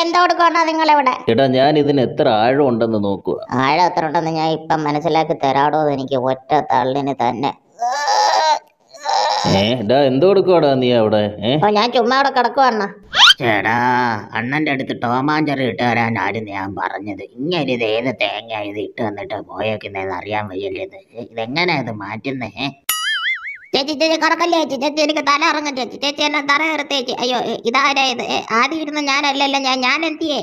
എന്തോ കൊടുക്കണോ നിങ്ങളിവിടെ? ചേട്ടാ ഞാൻ ഇതിന് എത്ര ആഴം ഉണ്ടെന്ന് നോക്കുക. ആഴം എത്ര ഉണ്ടെന്ന് ഞാൻ ഇപ്പം മനസ്സിലാക്കി തരാടോ. എനിക്ക് ഒറ്റ തള്ളിന് തന്നെ. എന്തോ കൊടുക്കുവാടാ നീ അവിടെ? ഞാൻ ചുമ്മാ അവിടെ കിടക്കുവാണ്. ചേടാ, അണ്ണന്റെ അടുത്ത് ടോമാഞ്ചറി ഇട്ട് തരാനായിരുന്നു ഞാൻ പറഞ്ഞത്. ഇങ്ങനെ ഇത് ഏത് തേങ്ങ ഇത് ഇട്ട് തന്നിട്ട് പോയേക്കുന്നതെന്ന് അറിയാൻ വയ്യല്ലേ. ഇതെങ്ങനെയാ ഇത് മാറ്റുന്നേ? ചേച്ചി ചേച്ചി കറക്കല്ലേ ചേച്ചി. ചേച്ചി എനിക്ക് തല ഇറങ്ങും ചേച്ചി. ചേച്ചി എന്നെ തല ഇറത്തി ചേച്ചി. അയ്യോ ഇതാരാ ഇത്? ആദ്യം ഇരുന്ന് ഞാനല്ലല്ലോ. ഞാൻ എന്തിയേ?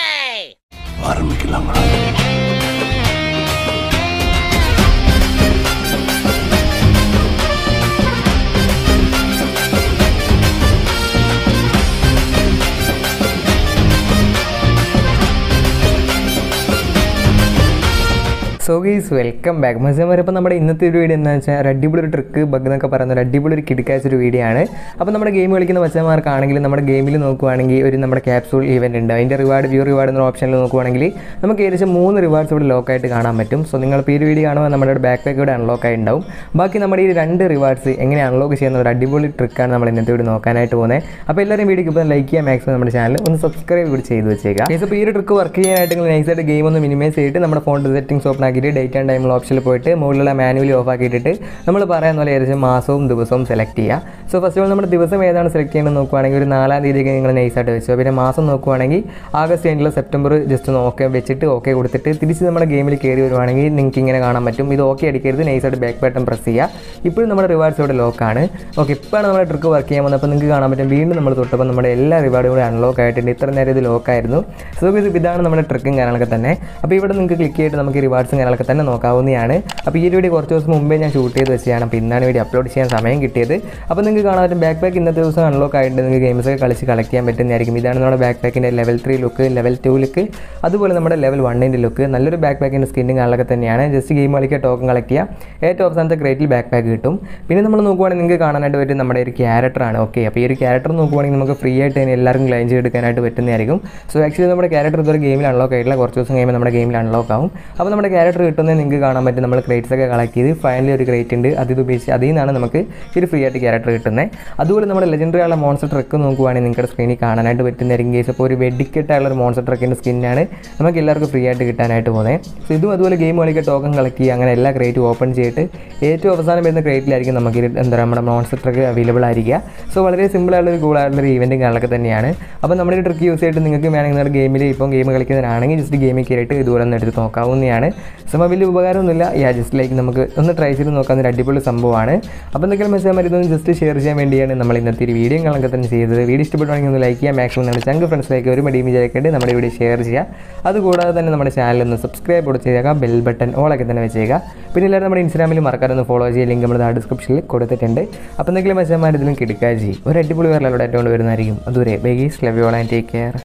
So guys welcome back. മച്ചന്മാരിപ്പോൾ നമ്മുടെ ഇന്നത്തെ ഒരു വീഡിയോ എന്താണെന്ന് വെച്ചാൽ അടിപൊളി ഒരു ട്രിക്ക് ബഗ് എന്നൊക്കെ പറയുന്ന ഒരു അടിപൊളി ഒരു കിടക്കാച്ചൊരു വീഡിയോ ആണ്. അപ്പോൾ നമ്മുടെ ഗെയിം കളിക്കുന്ന മച്ചന്മാർക്കാണെങ്കിൽ നമ്മുടെ ഗെയിമിൽ നോക്കുവാണെങ്കിൽ ഒരു നമ്മുടെ ക്യാപ്സൂൾ ഇവൻ്റ് ഉണ്ട്. അതിൻ്റെ വ്യൂ റിവാർഡ് എന്ന ഓപ്ഷനിൽ നോക്കുവാണെങ്കിൽ നമുക്ക് ഏകദേശം 3 റിവാർഡ്സ് ഇവിടെ ലോക്കായിട്ട് കാണാൻ പറ്റും. സോ നിങ്ങളിപ്പോൾ ഈ വീഡിയോ കാണുമ്പോൾ നമ്മുടെ ബാക്ക് പാക്ക് ഇവിടെ അൺലോക്ക് ആയി ഉണ്ടാവും. ബാക്കി നമ്മുടെ ഈ 2 റിവാർഡ്സ് എങ്ങനെ അൺലോക്ക് ചെയ്യുന്ന ഒരു അടിപൊളി ട്രിക്കാണ് നമ്മൾ ഇന്നത്തെ വീഡിയോ നോക്കാനായിട്ട് പോകുന്നത്. അപ്പോൾ എല്ലാവരും വീഡിയോക്ക് ഇപ്പോൾ ലൈക്ക് ചെയ്യുക, മാക്സിമം നമ്മുടെ ചാനൽ ഒന്ന് സബ്സ്ക്രൈബ് കൂടി ചെയ്ത് വെച്ചേക്കാം. ഇപ്പോൾ ഈ ഒരു ട്രിക്ക് വർക്ക് ചെയ്യാനായിട്ട് നിങ്ങൾ നൈസായിട്ട് ഗെയിം ഒന്ന് മിനിമൈസ് ചെയ്തിട്ട് നമ്മുടെ ഫോണിൻ്റെ സെറ്റിംഗ്സ് ഓപ്പൺ ആക്കിയിട്ട് ഡേറ്റ് ആൻഡ് ടൈം ഓപ്ഷനിൽ പോയിട്ട് മുകളിലുള്ള മാനുവലി ഓഫ് ആക്കിയിട്ട് നമ്മൾ പറയുന്ന പോലെ ഏകദേശം മാസവും ദിവസവും സെലക്ട് ചെയ്യുക. സോ ഫസ്റ്റ് ഓഫ് ഓൾ നമ്മുടെ ദിവസം ഏതാണ് സെലക്ട് ചെയ്യേണ്ടത് നോക്കുവാണെങ്കിൽ ഒരു 4-ാം തീയതിക്ക് നിങ്ങൾ നൈസായിട്ട് വെച്ചോ. പിന്നെ മാസം നോക്കുവാണെങ്കിൽ ആഗസ്റ്റ് എൻഡിൽ സെപ്റ്റംബർ ജസ്റ്റ് ഒന്ന് വെച്ചിട്ട് ഓക്കെ കൊടുത്തിട്ട് തിരിച്ച് നമ്മുടെ ഗെയിമിൽ കയറി വരുവാണെങ്കിൽ നിങ്ങൾക്ക് ഇങ്ങനെ കാണാൻ പറ്റും. ഇത് ഓക്കെ അടിക്കരുത്, നൈസായിട്ട് ബാക്ക് ബട്ടൺ പ്രസ് ചെയ്യുക. ഇപ്പോഴും നമ്മുടെ റിവാർഡ്സ് ഇവിടെ ലോക്കാണ്. ഓക്കെ, ഇപ്പോഴാണ് നമ്മുടെ ട്രിക്ക് വർക്ക് ചെയ്യാൻ വന്നത്. അപ്പോൾ നിങ്ങൾക്ക് കാണാൻ പറ്റും വീണ്ടും നമ്മൾ തൊട്ടപ്പോൾ നമ്മുടെ എല്ലാ റിവാർഡും കൂടെ അൺലോക്ക് ആയിട്ടുണ്ട്. ഇത്ര നേരം ഇത് ലോക്കായിരുന്നു. സോ ഇതാണ് നമ്മുടെ ട്രിക്കും കാര്യങ്ങളൊക്കെ തന്നെ. അപ്പോൾ ഇവിടെ നിങ്ങൾക്ക് ക്ലിക്ക് ചെയ്തിട്ട് നമുക്ക് റിവാർഡ്സും കാര്യങ്ങളൊക്കെ തന്നെ നോക്കാവുന്നതാണ്. അപ്പോൾ ഈ വീഡിയോ കുറച്ച് ദിവസം മുമ്പേ ഞാൻ ഷൂട്ട് ചെയ്ത് വെച്ചാണ്. അപ്പോൾ ഇന്നാണ് വീഡിയോ അപ്ലോഡ് ചെയ്യാൻ സമയം കിട്ടിയത്. അപ്പോൾ നിങ്ങൾക്ക് കാണാൻ പറ്റും ബാക്ക് പാക്ക് ഇന്നത്തെ ദിവസം അൺലോക്ക് ആയിട്ട് നിങ്ങൾക്ക് ഗെയിംസൊക്കെ കളിച്ച് കളക്ട് ചെയ്യാൻ പറ്റുന്നതായിരിക്കും. ഇതാണ് നമ്മുടെ ബാക്ക് പാക്കിൻ്റെ ലെവൽ 3 ലുക്ക്, ലെവൽ 2 ലുക്ക്, അതുപോലെ നമ്മുടെ ലെവൽ 1ൻ്റെ ലുക്ക്. നല്ലൊരു ബാക്ക് പാക്കിൻ്റെ സ്കിന്നും കാര്യങ്ങളൊക്കെ തന്നെയാണ്. ജസ്റ്റ് ഗെയിം കളിക്കുക, ടോക്കൺ കളക്ട് ചെയ്യുക, ഏറ്റവും അവസാനത്തെ ക്രേറ്റിൽ ബാക്ക് പാക്ക് കിട്ടും. പിന്നെ നമ്മൾ നോക്കുവാണെങ്കിൽ നിങ്ങൾക്ക് കാണാനായിട്ട് പറ്റും നമ്മുടെ ഒരു ക്യാരക്ടറാണ്. ഓക്കെ, അപ്പോൾ ഈ ഒരു ക്യാരക്ടർ നോക്കുവാണെങ്കിൽ നമുക്ക് ഫ്രീ ആയിട്ട് തന്നെ എല്ലാവർക്കും ക്ലെയിം ചെയ്തെടുക്കാനായിട്ട് പറ്റുന്നതായിരിക്കും. സോ ആക്ച്വലി നമ്മുടെ ക്യാരക്ടർ ഇതൊരു ഗെയിമിൽ അൺലോക്ക് ആയിട്ടില്ല. കുറച്ച് ദിവസം കഴിയുമ്പോൾ നമ്മുടെ ഗെയിമിൽ അൺലോക്ക് ആവും. അപ്പോൾ നമ്മുടെ ക്യാരക്ടർ കിട്ടുന്നത് നിങ്ങൾക്ക് കാണാൻ പറ്റും. നമ്മൾ ക്രേറ്റ്സ് ഒക്കെ കളക്ട് ചെയ്ത് ഫൈനലി ഒരു ക്രേറ്റ് ഉണ്ട്, അത് ഉപയോഗിച്ച് അതിൽ നിന്നാണ് നമുക്ക് ഒരു ഫ്രീ ആയിട്ട് ക്യാരക്ടർ കിട്ടുന്നത്. അതുപോലെ നമ്മുടെ ലെജൻഡറി ആയുള്ള മോൺസ്റ്റർ ട്രക്ക് നോക്കുവാണെങ്കിൽ നിങ്ങളുടെ സ്ക്രീനിൽ കാണാനായിട്ട് പറ്റുന്നതായിരിക്കും. കേസ് അപ്പോൾ ഒരു വെഡിക്കേറ്റ് ഒരു മോൺസ്റ്റർ ട്രക്കിൻ്റെ സ്കിന്നാണ് നമുക്ക് എല്ലാവർക്കും ഫ്രീ ആയിട്ട് കിട്ടാനായിട്ട് പോകുന്നത്. സോ ഇതും അതുപോലെ ഗെയിം കളിക്കുക, ടോക്കൺ കളക്ട് ചെയ്യുക, അങ്ങനെ എല്ലാ ക്രേറ്റും ഓപ്പൺ ചെയ്തിട്ട് ഏറ്റവും അവസാനം വരുന്ന ക്രേറ്റിലായിരിക്കും നമുക്ക് നമ്മുടെ മോൺസ്റ്റർ ട്രക്ക് അവൈലബിൾ ആയിരിക്കുക. സോ വളരെ സിമ്പിളായിട്ടുള്ള ഒരു കൂളായിട്ടുള്ളൊരു ഈവൻറ്റും കാര്യങ്ങളൊക്കെ തന്നെയാണ്. അപ്പോൾ നമ്മുടെ ഒരു ട്രിക്ക് യൂസ് ചെയ്തിട്ട് നിങ്ങൾക്ക് വേണമെങ്കിൽ നിങ്ങളുടെ ഗെയിമിൽ ഇപ്പം ഗെയിം കളിക്കുന്നതിനാണെങ്കിൽ ജസ്റ്റ് ഗെയിമിൽ കയറിയിട്ട് ഇതുപോലെ ഒന്ന് എടുത്ത് നോക്കാവുന്നതാണ്. സോ വലിയ ഉപകാരമൊന്നുമില്ല. ജസ്റ്റ് ലൈക്ക് നമുക്ക് ഒന്ന് ട്രൈ ചെയ്ത് നോക്കാൻ ഒരു അടിപൊളി സംഭവമാണ്. അപ്പോൾ എന്തെങ്കിലും മെസ്സേജ് ഇതൊന്ന് ജസ്റ്റ് ഷെയർ ചെയ്യാൻ വേണ്ടിയാണ് നമ്മൾ ഇന്നത്തെ ഒരു വീഡിയോ കാണാൻ തന്നെ ചെയ്തത്. വീഡിയോ ഇഷ്ടപ്പെടുവാണെങ്കിൽ ഒന്ന് ലൈക്ക് ചെയ്യുക, മാക്സിമം നമ്മുടെ ചങ്ക് ഫ്രണ്ട്സിലേക്ക് ഒരു മടിയും വിചാരിക്കേണ്ടി നമ്മുടെ വീഡിയോ ഷെയർ ചെയ്യുക. അതുകൂടാതെ തന്നെ നമ്മുടെ ചാനൽ ഒന്ന് സബ്സ്ക്രൈബ് കൂടെ ചെയ്തേക്കാം, ബെൽ ബട്ടൺ ഓളൊക്കെ തന്നെ വെച്ചേക്കുക. പിന്നെ എല്ലാവരും നമ്മുടെ ഇൻസ്റ്റാഗ്രാമിൽ മറക്കാതെ ഫോളോ ചെയ്യുക, ലിങ്ക് നമ്മുടെ ഡിസ്ക്രിപ്ഷനിൽ കൊടുത്തിട്ടുണ്ട്. അപ്പോൾ എന്തെങ്കിലും മെസ്സേജ് ഇതിലും കിടക്കുക ചെയ്യും. ഒരു അടിപൊളി വേറെ അവിടെ ആയിട്ട് വരുന്നതായിരിക്കും. അതുവരെ bye guys, love you all and take care.